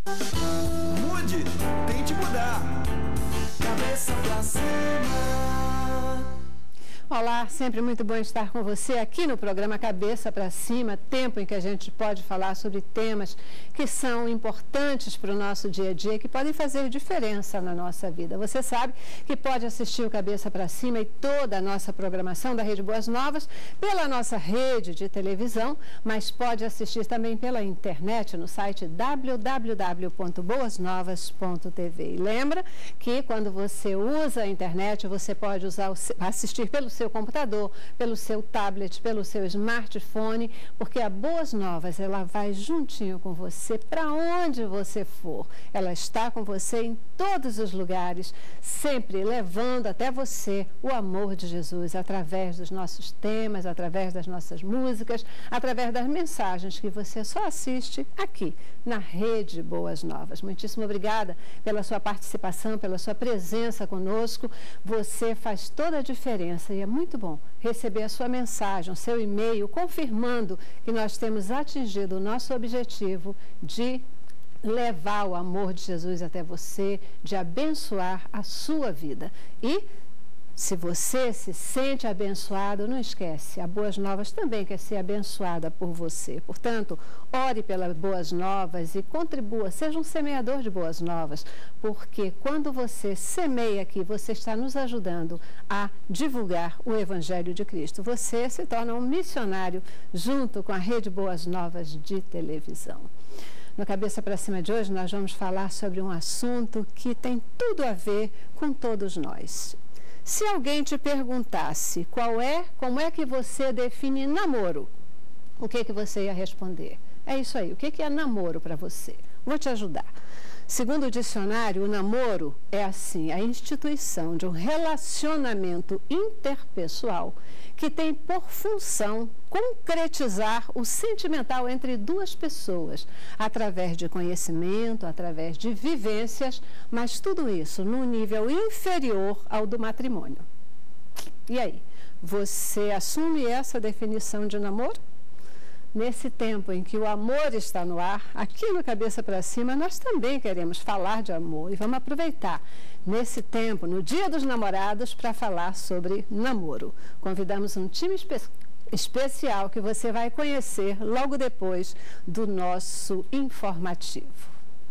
Mude, tente mudar. Cabeça pra cima. Olá, sempre muito bom estar com você aqui no programa Cabeça para Cima, tempo em que a gente pode falar sobre temas que são importantes para o nosso dia a dia, que podem fazer diferença na nossa vida. Você sabe que pode assistir o Cabeça para Cima e toda a nossa programação da Rede Boas Novas pela nossa rede de televisão, mas pode assistir também pela internet no site www.boasnovas.tv. E lembra que quando você usa a internet, você pode assistir pelo seu computador, pelo seu tablet, pelo seu smartphone, porque a Boas Novas, ela vai juntinho com você para onde você for. Ela está com você em todos os lugares, sempre levando até você o amor de Jesus, através dos nossos temas, através das nossas músicas, através das mensagens que você só assiste aqui, na Rede Boas Novas. Muitíssimo obrigada pela sua participação, pela sua presença conosco. Você faz toda a diferença e é muito bom receber a sua mensagem, o seu e-mail, confirmando que nós temos atingido o nosso objetivo de levar o amor de Jesus até você, de abençoar a sua vida. E se você se sente abençoado, não esquece, a Boas Novas também quer ser abençoada por você. Portanto, ore pelas Boas Novas e contribua, seja um semeador de Boas Novas, porque quando você semeia aqui, você está nos ajudando a divulgar o Evangelho de Cristo. Você se torna um missionário junto com a Rede Boas Novas de televisão. No Cabeça para Cima de hoje, nós vamos falar sobre um assunto que tem tudo a ver com todos nós. Se alguém te perguntasse como é que você define namoro, o que você ia responder? É isso aí, o que é namoro para você? Vou te ajudar. Segundo o dicionário, o namoro é assim, a instituição de um relacionamento interpessoal que tem por função concretizar o sentimental entre duas pessoas, através de conhecimento, através de vivências, mas tudo isso num nível inferior ao do matrimônio. E aí, você assume essa definição de namoro? Nesse tempo em que o amor está no ar, aqui no Cabeça para Cima, nós também queremos falar de amor e vamos aproveitar nesse tempo, no Dia dos Namorados, para falar sobre namoro. Convidamos um time especial que você vai conhecer logo depois do nosso informativo.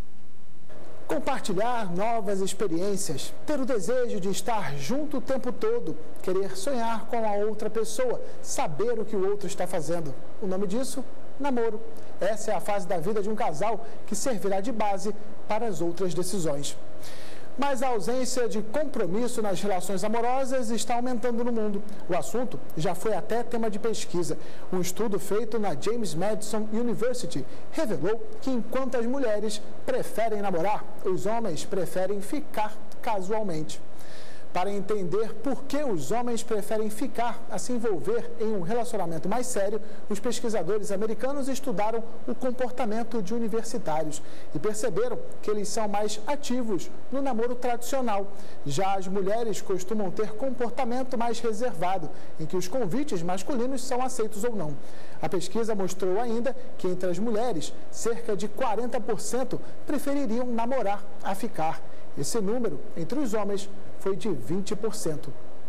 Compartilhar novas experiências, ter o desejo de estar junto o tempo todo, querer sonhar com a outra pessoa, saber o que o outro está fazendo. O nome disso? Namoro. Essa é a fase da vida de um casal que servirá de base para as outras decisões. Mas a ausência de compromisso nas relações amorosas está aumentando no mundo. O assunto já foi até tema de pesquisa. Um estudo feito na James Madison University revelou que enquanto as mulheres preferem namorar, os homens preferem ficar casualmente. Para entender por que os homens preferem ficar a se envolver em um relacionamento mais sério, os pesquisadores americanos estudaram o comportamento de universitários e perceberam que eles são mais ativos no namoro tradicional. Já as mulheres costumam ter comportamento mais reservado, em que os convites masculinos são aceitos ou não. A pesquisa mostrou ainda que entre as mulheres, cerca de 40% prefeririam namorar a ficar. Esse número, entre os homens, foi de 20%.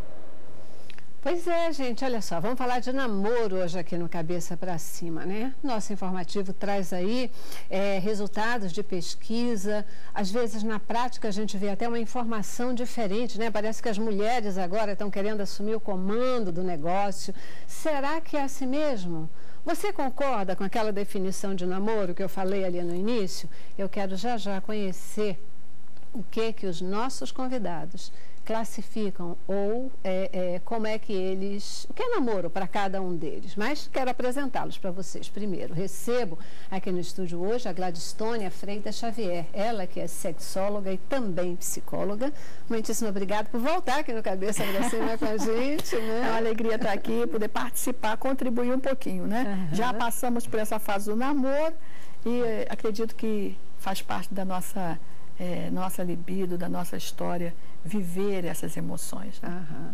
Pois é, gente, olha só, vamos falar de namoro hoje aqui no Cabeça para Cima, né? Nosso informativo traz aí resultados de pesquisa, às vezes na prática a gente vê até uma informação diferente, né? Parece que as mulheres agora estão querendo assumir o comando do negócio. Será que é assim mesmo? Você concorda com aquela definição de namoro que eu falei ali no início? Eu quero já conhecer o que os nossos convidados classificam ou como é que eles... O que é namoro para cada um deles? Mas quero apresentá-los para vocês. Primeiro, recebo aqui no estúdio hoje a Gladstônia Freitas Xavier, ela que é sexóloga e também psicóloga. Muitíssimo obrigada por voltar aqui no Cabeça para Cima com a gente. Né? É uma alegria estar aqui, poder participar, contribuir um pouquinho, né? Uhum. Já passamos por essa fase do namoro e acredito que faz parte da nossa libido, da nossa história, viver essas emoções. Né? Uhum.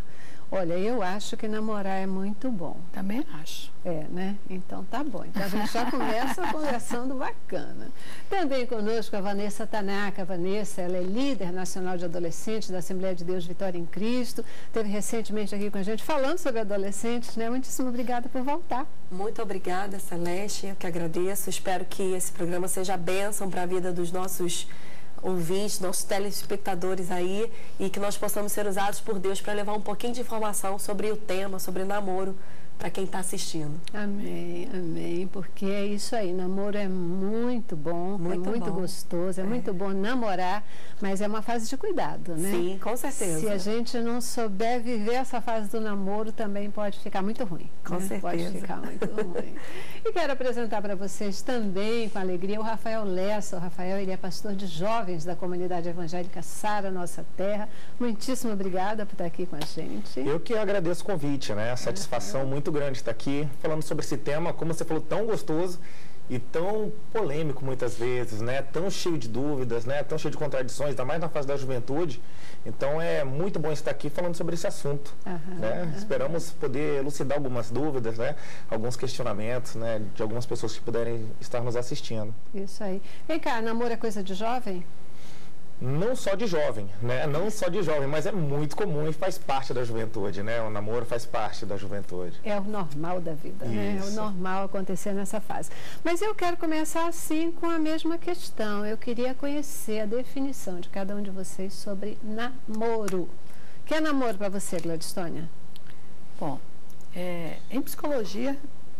Olha, eu acho que namorar é muito bom. Também acho. É, né? Então tá bom. Então a gente já começa conversando bacana. Também conosco a Vanessa Tanaka. A Vanessa, ela é líder nacional de adolescentes da Assembleia de Deus Vitória em Cristo. Esteve recentemente aqui com a gente falando sobre adolescentes, né? Muitíssimo obrigada por voltar. Muito obrigada, Celeste. Eu que agradeço. Espero que esse programa seja bênção para a vida dos nossos ouvintes, nossos telespectadores aí, e que nós possamos ser usados por Deus para levar um pouquinho de informação sobre o tema, sobre namoro, para quem está assistindo. Amém, amém, porque é isso aí, namoro é muito bom, muito gostoso, é muito bom namorar, mas é uma fase de cuidado, né? Sim, com certeza. Se a gente não souber viver essa fase do namoro, também pode ficar muito ruim. Com certeza. Pode ficar muito ruim. E quero apresentar para vocês também, com alegria, o Rafael Lessa. O Rafael, ele é pastor de jovens da comunidade evangélica Sara Nossa Terra. Muitíssimo obrigada por estar aqui com a gente. Eu que agradeço o convite, né? A satisfação muito grande estar aqui falando sobre esse tema, como você falou, tão gostoso e tão polêmico muitas vezes, né? Tão cheio de dúvidas, né? Tão cheio de contradições, ainda mais na fase da juventude. Então é muito bom estar aqui falando sobre esse assunto, né? Esperamos poder elucidar algumas dúvidas, né? Alguns questionamentos, né? De algumas pessoas que puderem estar nos assistindo. Isso aí. Vem cá, namoro é coisa de jovem? Não só de jovem, né? Não só de jovem, mas é muito comum e faz parte da juventude, né? O namoro faz parte da juventude. É o normal da vida, né? É o normal acontecer nessa fase. Mas eu quero começar assim com a mesma questão. Eu queria conhecer a definição de cada um de vocês sobre namoro. O que é namoro para você, Gladstônia? Bom, em psicologia,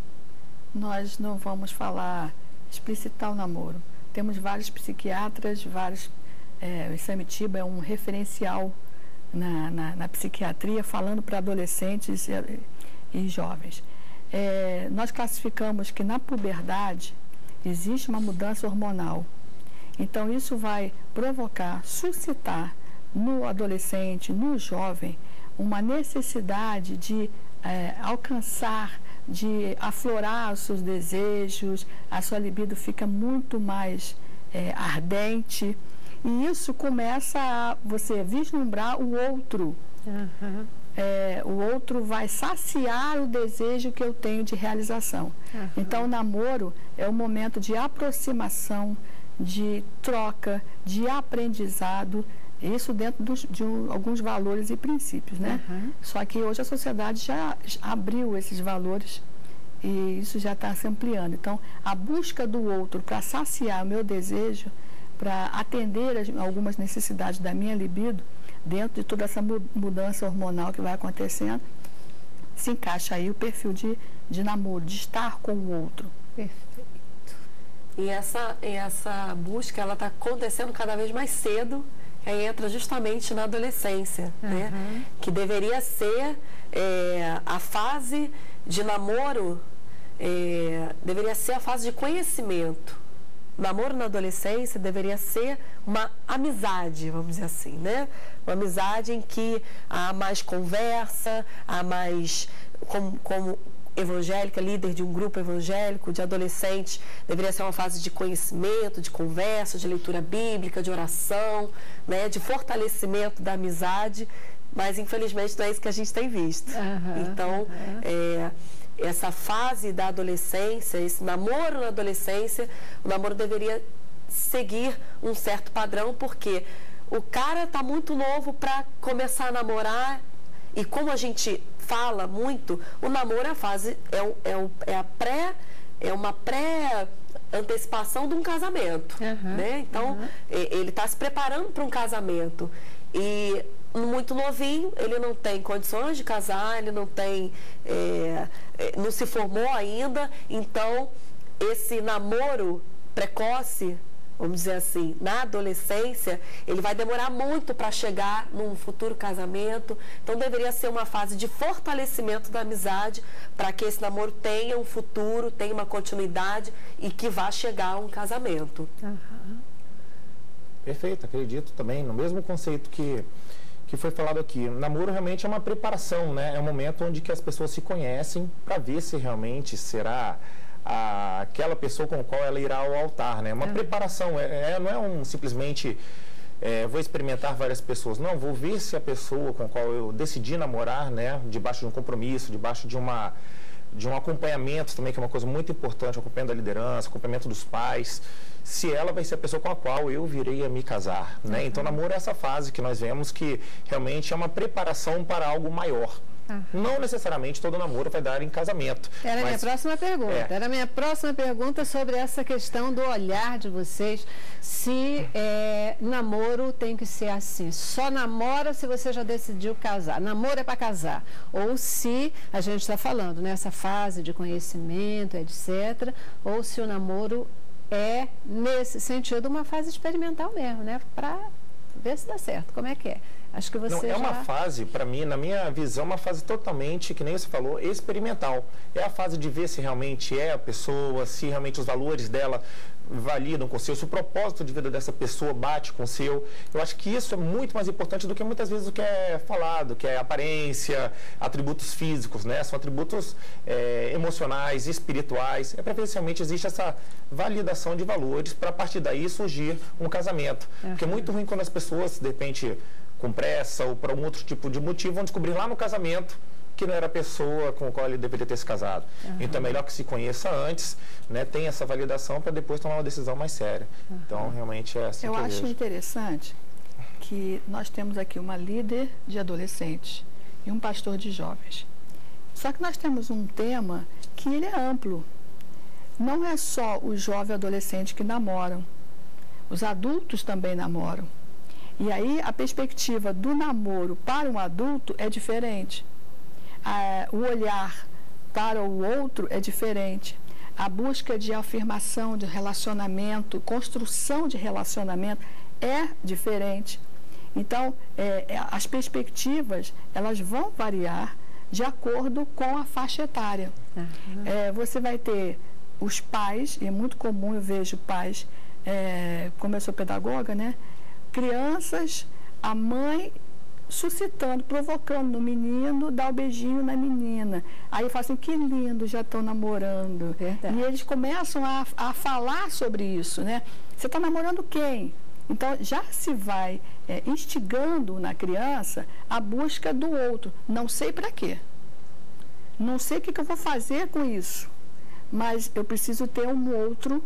nós não vamos explicitar o namoro. Temos vários psiquiatras, o Samitiba é um referencial na psiquiatria, falando para adolescentes e jovens. Nós classificamos que na puberdade existe uma mudança hormonal. Então, isso vai suscitar no adolescente, no jovem, uma necessidade de alcançar, de aflorar os seus desejos, a sua libido fica muito mais ardente. E isso começa a você vislumbrar o outro. O outro vai saciar o desejo que eu tenho de realização. Então, o namoro é um momento de aproximação, de troca, de aprendizado, isso dentro de alguns valores e princípios, né? Só que hoje a sociedade já abriu esses valores e isso já está se ampliando. Então, a busca do outro para saciar o meu desejo, para atender algumas necessidades da minha libido, dentro de toda essa mudança hormonal que vai acontecendo, se encaixa aí o perfil de namoro, de estar com o outro. Perfeito. E essa busca, ela está acontecendo cada vez mais cedo, que aí entra justamente na adolescência, né? Que deveria ser a fase de namoro, deveria ser a fase de conhecimento. Namoro na adolescência deveria ser uma amizade, vamos dizer assim, né? Uma amizade em que há mais conversa, há mais, como evangélica, líder de um grupo evangélico de adolescentes, deveria ser uma fase de conhecimento, de conversa, de leitura bíblica, de oração, né? De fortalecimento da amizade, mas infelizmente não é isso que a gente tem visto. Então, essa fase da adolescência, esse namoro na adolescência, o namoro deveria seguir um certo padrão, porque o cara está muito novo para começar a namorar, e como a gente fala muito, o namoro é a fase, é uma pré-antecipação de um casamento, né? Então, ele está se preparando para um casamento, e muito novinho, ele não tem condições de casar, ele não tem, não se formou ainda, então esse namoro precoce, vamos dizer assim, na adolescência, ele vai demorar muito para chegar num futuro casamento, então deveria ser uma fase de fortalecimento da amizade para que esse namoro tenha um futuro, tenha uma continuidade e que vá chegar a um casamento. Perfeito, acredito também no mesmo conceito que foi falado aqui. O namoro realmente é uma preparação, né? É um momento onde que as pessoas se conhecem para ver se realmente será aquela pessoa com a qual ela irá ao altar, né? Uma preparação, não é simplesmente vou experimentar várias pessoas. Não, vou ver se a pessoa com a qual eu decidi namorar, né, debaixo de um compromisso, debaixo de um acompanhamento também, que é uma coisa muito importante, o acompanhamento da liderança, o acompanhamento dos pais, se ela vai ser a pessoa com a qual eu virei a me casar, né? Então, namoro é essa fase que nós vemos que realmente é uma preparação para algo maior. Não necessariamente todo namoro vai dar em casamento. Era a minha próxima pergunta. Era a minha próxima pergunta sobre essa questão do olhar de vocês. Se namoro tem que ser assim, só namora se você já decidiu casar. Namoro é para casar. Ou se a gente está falando nessa fase de conhecimento, etc. Ou se o namoro é, nesse sentido, uma fase experimental mesmo, né? Para ver se dá certo. Como é que é? Acho que você uma fase, para mim, na minha visão, uma fase totalmente, que nem você falou, experimental. É a fase de ver se realmente é a pessoa, se realmente os valores dela validam com o seu, se o propósito de vida dessa pessoa bate com o seu. Eu acho que isso é muito mais importante do que muitas vezes o que é falado, que é aparência, atributos físicos, né? São atributos emocionais, espirituais. É para ver se realmente existe essa validação de valores para a partir daí surgir um casamento. Porque é muito ruim quando as pessoas, de repente, com pressa ou por algum outro tipo de motivo, vão descobrir lá no casamento que não era a pessoa com a qual ele deveria ter se casado. Então é melhor que se conheça antes, né, tenha essa validação para depois tomar uma decisão mais séria. Então realmente é assim que eu acho interessante que nós temos aqui uma líder de adolescentes e um pastor de jovens. Só que nós temos um tema que ele é amplo. Não é só os jovens adolescentes que namoram. Os adultos também namoram. E aí a perspectiva do namoro para um adulto é diferente. O olhar para o outro é diferente. A busca de afirmação de relacionamento, construção de relacionamento é diferente. Então, as perspectivas, elas vão variar de acordo com a faixa etária. Você vai ter os pais, e é muito comum eu vejo pais, como eu sou pedagoga, né? Crianças, a mãe suscitando, provocando no menino, dá o beijinho na menina. Aí fala assim, que lindo, já estão namorando. Verdade. E eles começam a falar sobre isso, né? Você está namorando quem? Então, já se vai instigando na criança a busca do outro. Não sei para quê. Não sei o que eu vou fazer com isso. Mas eu preciso ter um outro,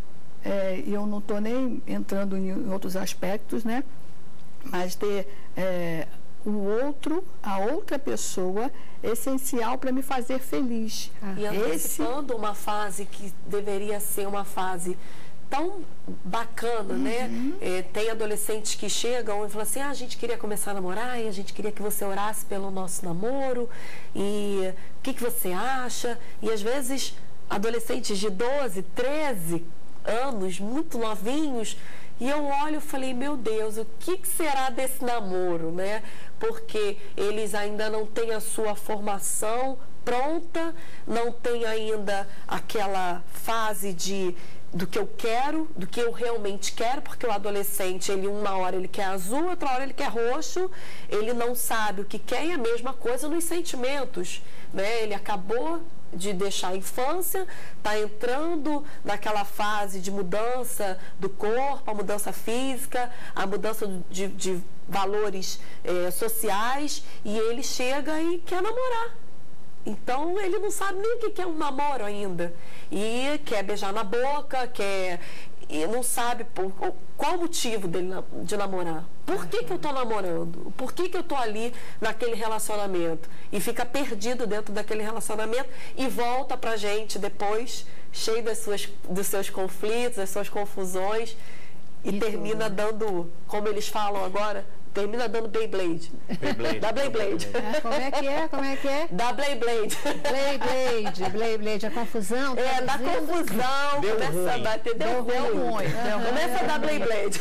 e eu não estou nem entrando em outros aspectos, né? Mas ter o outro, a outra pessoa, essencial para me fazer feliz. E antecipando uma fase que deveria ser uma fase tão bacana, né? Tem adolescentes que chegam e falam assim, a gente queria começar a namorar e a gente queria que você orasse pelo nosso namoro e o que você acha? E às vezes adolescentes de 12, 13 anos, muito novinhos, e eu olho e falei, meu Deus, o que será desse namoro, né? Porque eles ainda não têm a sua formação pronta, não tem ainda aquela fase do que eu quero, do que eu realmente quero, porque o adolescente, uma hora ele quer azul, outra hora ele quer roxo, ele não sabe o que quer, e a mesma coisa nos sentimentos, né? Ele acabou de deixar a infância, está entrando naquela fase de mudança do corpo, a mudança física, a mudança de valores sociais, e ele chega e quer namorar. Então, ele não sabe nem o que é um namoro ainda. E quer beijar na boca, e não sabe qual o motivo dele de namorar. Por que eu estou namorando? Por que eu estou ali naquele relacionamento? E fica perdido dentro daquele relacionamento e volta pra gente depois, cheio dos seus conflitos, das suas confusões, e termina dando, como eles falam agora, termina dando Beyblade. Da Beyblade. Como é que é? Como é que é? Da Beyblade. Beyblade, a confusão. Da confusão. Começa a bater. Deu ruim. Começa a dar Beyblade.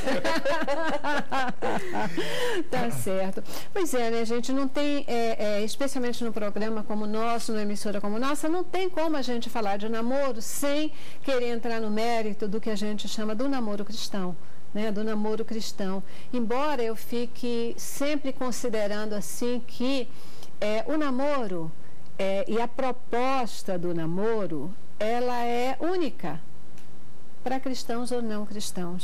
Tá certo. Pois é, né, gente? Não tem, especialmente no programa como o nosso, numa emissora como a nossa, não tem como a gente falar de namoro sem querer entrar no mérito do que a gente chama do namoro cristão. Né, do namoro cristão. Embora eu fique sempre considerando assim que o namoro e a proposta do namoro, ela é única para cristãos ou não cristãos.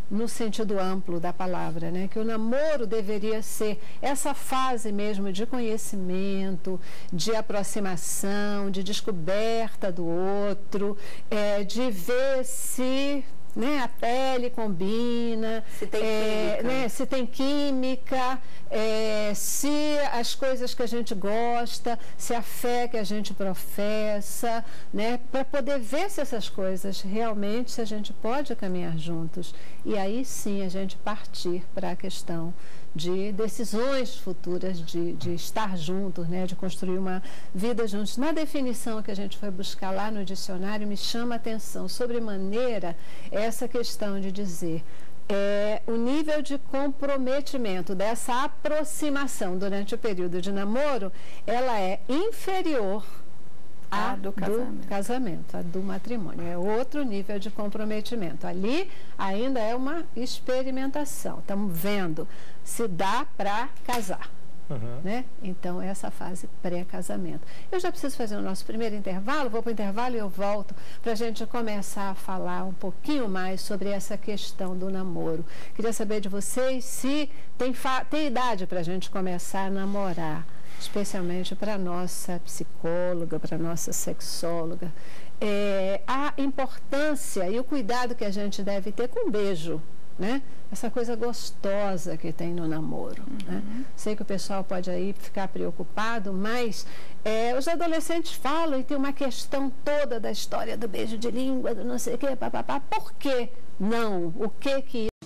no sentido amplo da palavra, né? Que o namoro deveria ser essa fase mesmo de conhecimento, de aproximação, de descoberta do outro, de ver se, né, a pele combina, se tem química, né, se tem química, se as coisas que a gente gosta, se a fé que a gente professa, né, para poder ver se essas coisas realmente, se a gente pode caminhar juntos. E aí sim a gente partir para a questão de decisões futuras, de estar juntos, né, de construir uma vida juntos. Na definição que a gente foi buscar lá no dicionário, me chama a atenção sobremaneira essa questão de dizer o nível de comprometimento dessa aproximação durante o período de namoro, ela é inferior a do casamento, a do matrimônio. É outro nível de comprometimento. Ali ainda é uma experimentação. Estamos vendo se dá para casar. Né? Então, essa fase pré-casamento. Eu já preciso fazer o nosso primeiro intervalo, vou para o intervalo e eu volto para a gente começar a falar um pouquinho mais sobre essa questão do namoro. Queria saber de vocês se tem idade para a gente começar a namorar, especialmente para a nossa psicóloga, para a nossa sexóloga. A importância e o cuidado que a gente deve ter com o beijo, né? Essa coisa gostosa que tem no namoro. Né? Sei que o pessoal pode aí ficar preocupado, mas os adolescentes falam e tem uma questão toda da história do beijo de língua, do não sei o quê, papapá. Por que não? O que